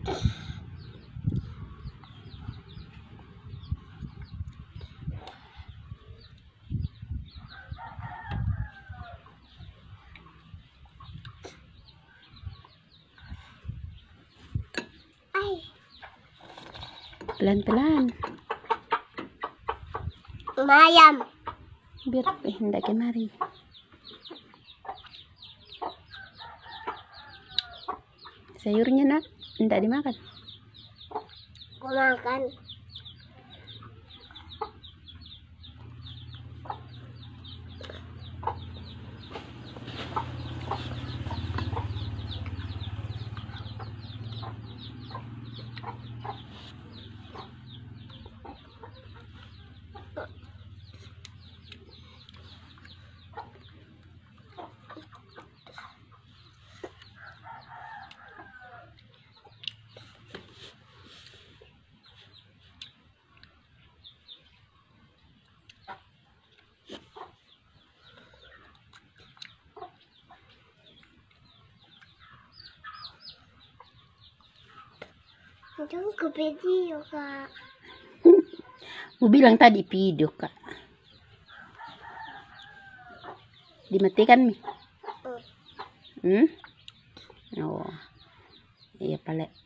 Pelan-pelan. Ayam. Biar hendak kemari. Sayurnya nak, hendak dimakan. Aku makan. Jangan ke video, Kak. Mau bilang tadi video, Kak. Dimatikan mi? Oh. Iya, Pale.